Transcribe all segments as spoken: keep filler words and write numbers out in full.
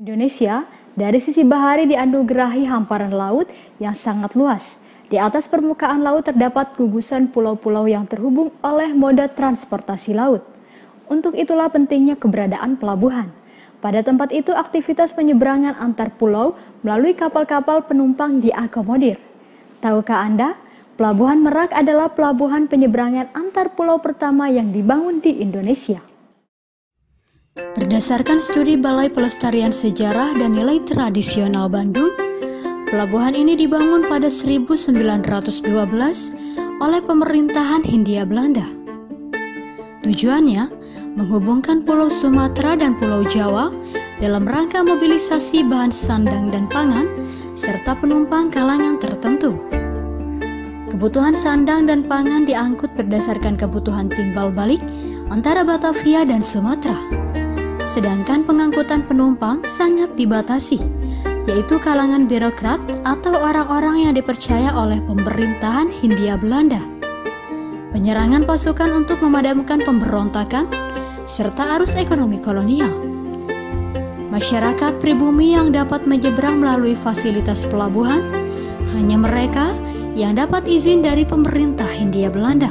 Indonesia, dari sisi bahari dianugerahi hamparan laut yang sangat luas. Di atas permukaan laut terdapat gugusan pulau-pulau yang terhubung oleh moda transportasi laut. Untuk itulah pentingnya keberadaan pelabuhan. Pada tempat itu aktivitas penyeberangan antar pulau melalui kapal-kapal penumpang diakomodir. Tahukah Anda, Pelabuhan Merak adalah pelabuhan penyeberangan antar pulau pertama yang dibangun di Indonesia. Berdasarkan studi Balai Pelestarian Sejarah dan Nilai Tradisional Bandung, pelabuhan ini dibangun pada seribu sembilan ratus dua belas oleh pemerintahan Hindia Belanda. Tujuannya menghubungkan Pulau Sumatera dan Pulau Jawa dalam rangka mobilisasi bahan sandang dan pangan serta penumpang kalangan tertentu. Kebutuhan sandang dan pangan diangkut berdasarkan kebutuhan timbal balik antara Batavia dan Sumatera. Sedangkan pengangkutan penumpang sangat dibatasi, yaitu kalangan birokrat atau orang-orang yang dipercaya oleh pemerintahan Hindia Belanda. Penyerangan pasukan untuk memadamkan pemberontakan, serta arus ekonomi kolonial. Masyarakat pribumi yang dapat menyeberang melalui fasilitas pelabuhan, hanya mereka yang dapat izin dari pemerintah Hindia Belanda.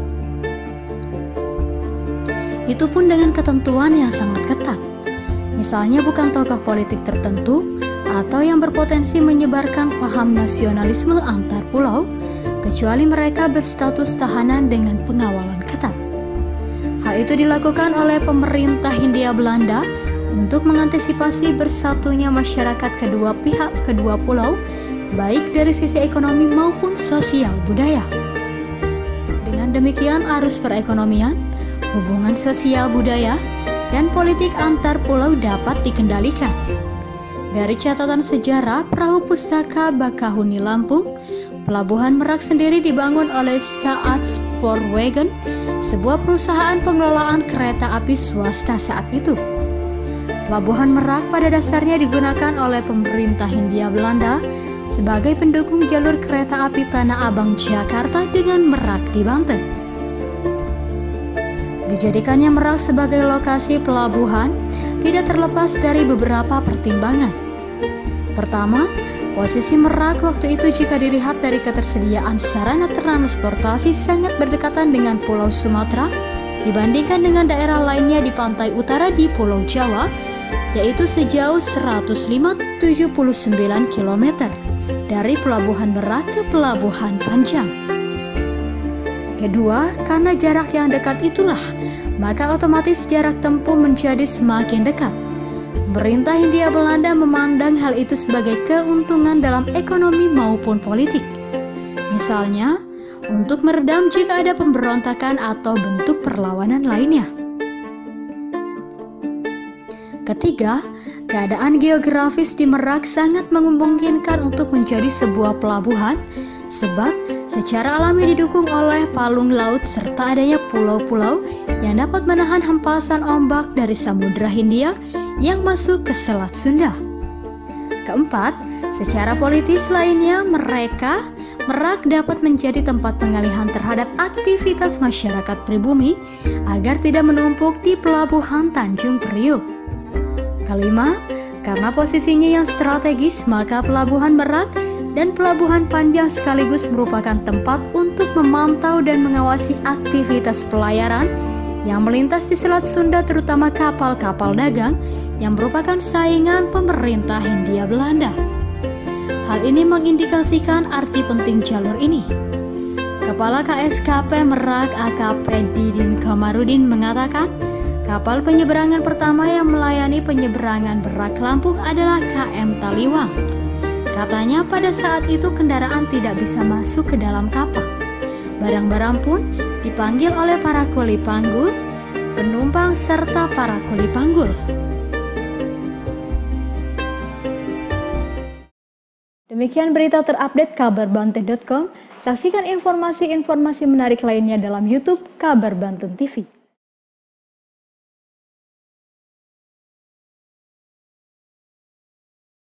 Itu pun dengan ketentuan yang sangat ketat. Misalnya bukan tokoh politik tertentu atau yang berpotensi menyebarkan paham nasionalisme antar pulau, kecuali mereka berstatus tahanan dengan pengawalan ketat. Hal itu dilakukan oleh pemerintah Hindia Belanda untuk mengantisipasi bersatunya masyarakat kedua pihak kedua pulau, baik dari sisi ekonomi maupun sosial budaya. Dengan demikian arus perekonomian, hubungan sosial budaya, dan politik antar pulau dapat dikendalikan. Dari catatan sejarah Perahu Pustaka Bakahuni Lampung, Pelabuhan Merak sendiri dibangun oleh Staatspoorwegen, sebuah perusahaan pengelolaan kereta api swasta saat itu. Pelabuhan Merak pada dasarnya digunakan oleh pemerintah Hindia Belanda sebagai pendukung jalur kereta api Tanah Abang Jakarta dengan Merak di Banten. Dijadikannya Merak sebagai lokasi pelabuhan tidak terlepas dari beberapa pertimbangan. Pertama, posisi Merak waktu itu jika dilihat dari ketersediaan sarana transportasi sangat berdekatan dengan Pulau Sumatera dibandingkan dengan daerah lainnya di pantai utara di Pulau Jawa, yaitu sejauh seratus lima puluh tujuh puluh sembilan kilometer dari Pelabuhan Merak ke Pelabuhan Panjang. Kedua, karena jarak yang dekat itulah, maka otomatis jarak tempuh menjadi semakin dekat. Pemerintah Hindia Belanda memandang hal itu sebagai keuntungan dalam ekonomi maupun politik. Misalnya, untuk meredam jika ada pemberontakan atau bentuk perlawanan lainnya. Ketiga, keadaan geografis di Merak sangat memungkinkan untuk menjadi sebuah pelabuhan, sebab secara alami didukung oleh palung laut serta adanya pulau-pulau yang dapat menahan hempasan ombak dari Samudra Hindia yang masuk ke Selat Sunda. Keempat, secara politis lainnya mereka Merak dapat menjadi tempat pengalihan terhadap aktivitas masyarakat pribumi agar tidak menumpuk di Pelabuhan Tanjung Priuk. Kelima, karena posisinya yang strategis, maka Pelabuhan Merak dan Pelabuhan Panjang sekaligus merupakan tempat untuk memantau dan mengawasi aktivitas pelayaran yang melintas di Selat Sunda, terutama kapal-kapal dagang yang merupakan saingan pemerintah Hindia Belanda. Hal ini mengindikasikan arti penting jalur ini. Kepala K S K P Merak A K P Didin Kamarudin mengatakan, kapal penyeberangan pertama yang melayani penyeberangan Merak Lampung adalah K M Taliwang. Katanya pada saat itu kendaraan tidak bisa masuk ke dalam kapal. Barang-barang pun dipanggil oleh para kuli panggul, penumpang serta para kuli panggul. Demikian berita terupdate kabar banten titik com. Saksikan informasi-informasi menarik lainnya dalam YouTube Kabar Banten T V.